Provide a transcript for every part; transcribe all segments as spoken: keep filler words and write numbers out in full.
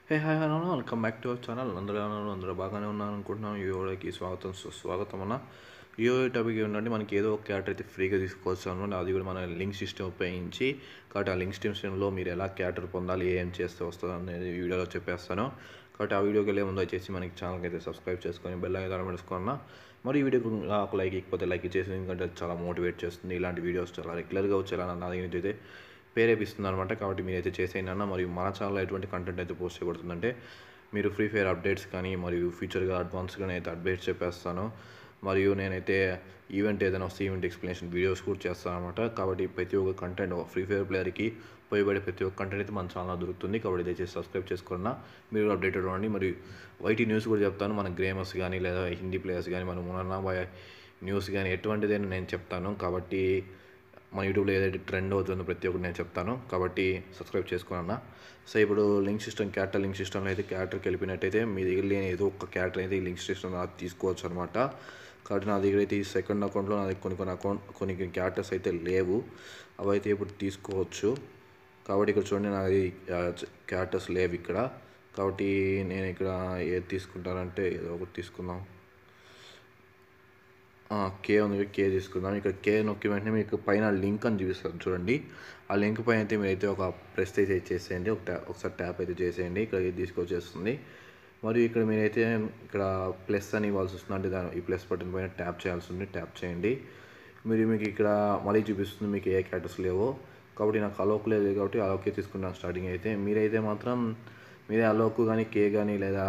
Hey hi hello welcome back to our channel. అందరూ ఉన్నారు, అందరూ బాగానే ఉన్నాను అనుకుంటున్నాం. ఈ వీడియోకి స్వాగతం సుస్వాగతం అన్న. ఈ టాపిక్ ఏంటంటే మనకి ఏదో ఒక క్యారెక్టర్ అయితే ఫ్రీగా తీసుకోవచ్చు అనమాట. అది కూడా మన లింక్ సిస్టమ్ ఉపయోగించి. కాబట్టి ఆ లింక్ సిస్టంలో మీరు ఎలా క్యారెక్టర్ పొందాలి, ఏం చేస్తే వస్తుంది అనేది వీడియోలో చెప్పేస్తాను. కాబట్టి ఆ వీడియోకి వెళ్ళే ముందు వచ్చేసి మనకి ఛానల్కి అయితే సబ్స్క్రైబ్ చేసుకొని బెల్ ఐకాన్ పెట్టుకున్నా. మరి ఈ వీడియోకి ఒక లైక్ ఇకపోతే లైక్ ఇచ్చేసి, ఎందుకంటే చాలా మోటివేట్ చేస్తుంది. ఇలాంటి వీడియోస్ చాలా రెగ్యులర్గా వచ్చేలా నా దగ్గర అయితే ప్రేరేపిస్తుంది అనమాట. కాబట్టి మీరైతే చేసేయండి అన్న. మరియు మన ఛానల్లో ఎటువంటి కంటెంట్ అయితే పోస్ట్ చేయబడుతుందంటే మీరు ఫ్రీ ఫైర్ అప్డేట్స్ కానీ మరియు ఫ్యూచర్గా అడ్వాన్స్గా అయితే అప్డేట్స్ చెప్పేస్తాను. మరియు నేనైతే ఈవెంట్ ఏదైనా వస్తే ఈవెంట్ ఎక్స్ప్లెనేషన్ వీడియోస్ కూడా చేస్తాను అనమాట. కాబట్టి ప్రతి ఒక్క కంటెంట్ ఫ్రీ ఫైర్ ప్లేయర్కి ఉపయోగపడే ప్రతి ఒక్క కంటెంట్ అయితే మన ఛానల్లో దొరుకుతుంది. కాబట్టి దయచేసి సబ్స్క్రైబ్ చేసుకున్నా మీరు అప్డేటెడ్ అవ్వండి. మరియు వైటీ న్యూస్ కూడా చెప్తాను. మన గ్రేమర్స్ కానీ లేదా హిందీ ప్లేయర్స్ కానీ మన మునన్నా బాయ్ న్యూస్ కానీ ఎటువంటిదైనా నేను చెప్తాను. కాబట్టి మన యూట్యూబ్లో ఏదైతే ట్రెండ్ అవుతుందో ప్రతి ఒక్కటి నేను చెప్తాను. కాబట్టి సబ్స్క్రైబ్ చేసుకోనన్నా. సో ఇప్పుడు లింక్ సిస్టమ్ క్యారెక్టర్ లింక్ సిస్టంలో అయితే క్యారెక్టర్కి వెళ్ళిపోయినట్టయితే మీ దగ్గర లేని ఏదో ఒక క్యారెక్టర్ అయితే ఈ లింక్ సిస్టమ్ తీసుకోవచ్చు అనమాట. కాబట్టి నా దగ్గర అయితే ఈ సెకండ్ అకౌంట్లో నా దగ్గర కొన్ని కొన్ని అకౌంట్ కొన్ని క్యారెక్టర్స్ అయితే లేవు. అవి అయితే ఇప్పుడు తీసుకోవచ్చు. కాబట్టి ఇక్కడ చూడండి, నాది క్యారెక్టర్స్ లేవు ఇక్కడ. కాబట్టి నేను ఇక్కడ ఏది తీసుకుంటానంటే ఏదో ఒకటి తీసుకుందాం. కే ఉంది, కే తీసుకుందాం. ఇక్కడ కే నొక్కి వెంటనే మీకు పైన లింక్ అని చూపిస్తాను చూడండి. ఆ లింక్ పైన అయితే మీరైతే ఒక ప్రెస్ అయితే చేసేయండి. ఒక ట్యాప్ ఒకసారి ట్యాప్ అయితే చేసేయండి. ఇక్కడ తీసుకొచ్చేస్తుంది. మరియు ఇక్కడ మీరైతే ఇక్కడ ప్లస్ అని ఇవ్వాల్సి వస్తుంది. అంటే దాని ఈ ప్లస్ బటన్ పైన ట్యాప్ చేయాల్సి ఉంది. ట్యాప్ చేయండి. మీరు మీకు ఇక్కడ మళ్ళీ చూపిస్తుంది మీకు ఏ క్యారెక్టర్స్ లేవో. కాబట్టి నాకు అలోక్ లేదు కాబట్టి అలోకే తీసుకున్నాను స్టార్టింగ్ అయితే. మీరైతే మాత్రం మీరే అలోక్ కానీ కే కానీ లేదా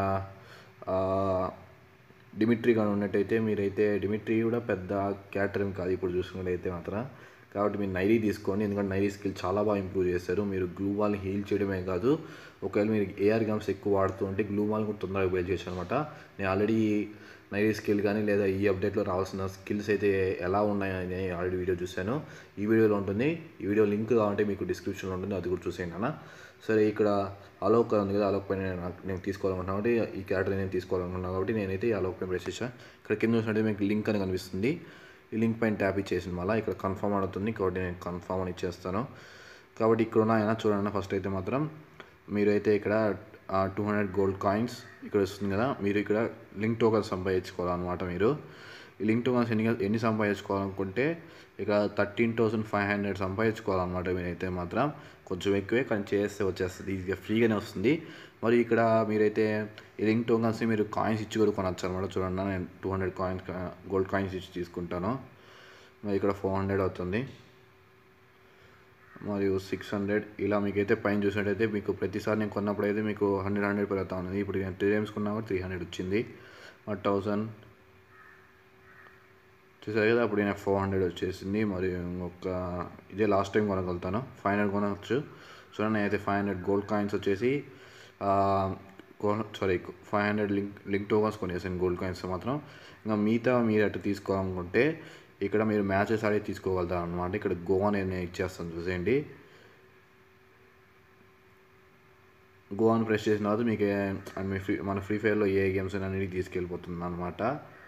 డిమిట్రీ కానీ ఉన్నట్టయితే మీరైతే డిమిట్రీ కూడా పెద్ద క్యారెక్టర్ ఏం కాదు ఇప్పుడు చూసుకున్నట్టయితే మాత్రం. కాబట్టి మీరు నైరీ తీసుకోండి, ఎందుకంటే నైరీ స్కిల్ చాలా బాగా ఇంప్రూవ్ చేస్తారు. మీరు గ్లూ వాల్ని హీల్ చేయడమే కాదు, ఒకవేళ మీరు ఏఆర్ గన్స్ ఎక్కువ వాడుతూ ఉంటే గ్లూ వాల్ కూడా తొందరగా బయలు చేయొచ్చు అనమాట. నేను ఆల్రెడీ నైరీ స్కిల్ కానీ లేదా ఈ అప్డేట్లో రావాల్సిన స్కిల్స్ అయితే ఎలా ఉన్నాయని ఆల్రెడీ వీడియో చూశాను. ఈ వీడియోలో ఉంటుంది. ఈ వీడియో లింక్ కావాలంటే మీకు డిస్క్రిప్షన్లో ఉంటుంది, అది కూడా చూసేయండి అన్న. సరే, ఇక్కడ అలోక్ ఉంది కదా, అలోక్ పైన నేను తీసుకోవాలనుకుంటున్నాను కాబట్టి ఈ క్యారెక్టర్ నేను తీసుకోవాలనుకున్నాను కాబట్టి నేనైతే ఈ అలోక్ పైన ప్రెస్ చేశాను. ఇక్కడ కింద చూసినట్టు మీకు లింక్ అని కనిపిస్తుంది. ఈ లింక్ పైన ట్యాప్ ఇచ్చేసింది. మళ్ళీ ఇక్కడ కన్ఫర్మ్ అడుగుతుంది కాబట్టి నేను కన్ఫర్మ్ అని ఇచ్చేస్తాను. కాబట్టి ఇక్కడ ఉన్న చూడండి, ఫస్ట్ అయితే మాత్రం మీరైతే ఇక్కడ టూ హండ్రెడ్ గోల్డ్ కాయిన్స్ ఇక్కడ వస్తుంది కదా, మీరు ఇక్కడ లింక్ టోకన్ సంపాదించుకోవాలన్నమాట. మీరు ఈ లింక్ టోకన్స్ ఎన్ని ఎన్ని సంపాదించుకోవాలనుకుంటే ఇక థర్టీన్ థౌసండ్ ఫైవ్ హండ్రెడ్ సంపాదించుకోవాలన్నమాట. మీరైతే మాత్రం కొంచెం ఎక్కువే, కానీ చేస్తే వచ్చేస్తుంది, ఈజీగా ఫ్రీగానే వస్తుంది. మరి ఇక్కడ మీరైతే ఈ లింక్ టోకన్స్ని మీరు కాయిన్స్ ఇచ్చి కూడా కొనవచ్చు అనమాట. చూడండి, నేను two hundred coins gold coins ఇచ్చి తీసుకుంటాను. మరి ఇక్కడ ఫోర్ హండ్రెడ్ అవుతుంది, మరియు సిక్స్ హండ్రెడ్ ఇలా మీకైతే పైన చూసినట్టయితే మీకు ప్రతిసారి నేను కొన్నప్పుడు అయితే మీకు హండ్రెడ్ హండ్రెడ్ పెరుగుతా ఉంది. ఇప్పుడు నేను త్రీ టైమ్స్ కొన్నా కూడా త్రీ హండ్రెడ్ వచ్చింది. థౌజండ్ చూసారు కదా, అప్పుడు నేను ఫోర్ హండ్రెడ్ వచ్చేసింది. మరియు ఇంకొక ఇదే లాస్ట్ టైం కొనగలుగుతాను, ఫైవ్ హండ్రెడ్ కొనవచ్చు. చూడండి, నేనైతే ఫైవ్ హండ్రెడ్ గోల్డ్ కాయిన్స్ వచ్చేసి sorry five hundred link link tokens కొనేసాను గోల్డ్ కాయిన్స్ మాత్రం. ఇంకా మిగతా మీరు అట్లా తీసుకోవాలనుకుంటే ఇక్కడ మీరు మ్యాచెస్ ఆడే తీసుకోగలుగుతారు అనమాట. ఇక్కడ గోవా నేను ఇచ్చేస్తాను చూసేయండి. గోవాని ప్రెస్ చేసిన తర్వాత మీకు మీ ఫ్రీ మన ఫ్రీ ఫైర్లో ఏ గేమ్స్ అనేది తీసుకెళ్ళిపోతుంది అనమాట.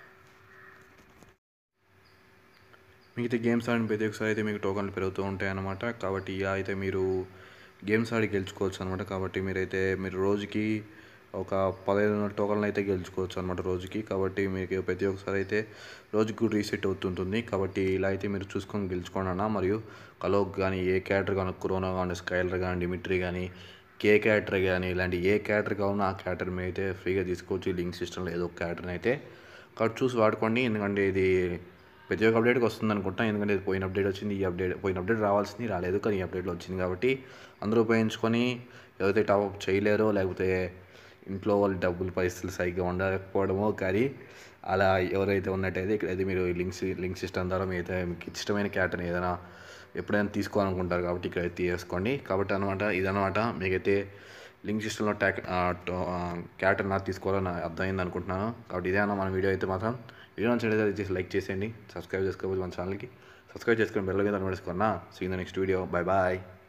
మిగతా గేమ్స్ ఆడిన ప్రతి ఒక్కసారి అయితే మీకు టోకన్లు పెరుగుతూ ఉంటాయి అన్నమాట. కాబట్టి ఇలా అయితే మీరు గేమ్స్ ఆడి గెలుచుకోవచ్చు అనమాట. కాబట్టి మీరైతే మీరు రోజుకి ఒక పదిహేను వందల టోకన్లు అయితే గెలుచుకోవచ్చు అనమాట రోజుకి. కాబట్టి మీకు ప్రతి ఒక్కసారి అయితే రోజుకు రీసెట్ అవుతుంటుంది. కాబట్టి ఇలా అయితే మీరు చూసుకొని గెలుచుకోండి అన్న. మరియు అలోక్ కానీ ఏ క్యారెక్టర్ కానీ కరోనా కానీ స్కైలర్ కానీ డిమిట్రీ కానీ కే క్యారెక్టర్ కానీ ఇలాంటి ఏ క్యారెక్టర్ కావాలన్నా ఆ క్యారెక్టర్ మీద అయితే ఫ్రీగా తీసుకోవచ్చు లింక్ సిస్టంలో ఏదో ఒక క్యారెక్టర్ని అయితే. కాబట్టి చూసి వాడుకోండి, ఎందుకంటే ఇది ప్రతి ఒక్క అప్డేట్కి వస్తుంది అనుకుంటాను. ఎందుకంటే ఇది పోయిన అప్డేట్ వచ్చింది, ఈ అప్డేట్ పోయిన అప్డేట్ రావాల్సింది రాలేదు, కానీ ఈ అప్డేట్లో వచ్చింది. కాబట్టి అందరూ ఉపయోగించుకొని ఎవరైతే టాప్అప్ చేయలేరో లేకపోతే ఇంట్లో వాళ్ళు డబ్బులు పరిస్థితులు సరిగ్గా ఉండకపోవడమో కానీ అలా ఎవరైతే ఉన్నట్టయితే ఇక్కడైతే మీరు లింక్స్ లింక్ సిస్టమ్ ద్వారా మీరైతే మీకు ఇష్టమైన క్యారెక్టర్ని ఏదైనా ఎప్పుడైనా తీసుకోవాలనుకుంటారు కాబట్టి ఇక్కడైతే తీసుకోండి. కాబట్టి అనమాట ఇదనమాట మీకైతే లింక్ సిస్టంలో ట్యాక్ క్యారెక్టర్ నాకు తీసుకోవాలని అర్థమైంది అనుకుంటున్నాను. కాబట్టి ఇదే అన్న మన వీడియో అయితే మాత్రం. వీడియో నచ్చినట్లయితే చేసి లైక్ చేసేయండి, సబ్స్క్రైబ్ చేసుకోవచ్చు మన ఛానల్కి, సబ్స్క్రైబ్ చేసుకొని బెల్ మీద అనిపెట్టుకున్నా. See in the next video, bye bye.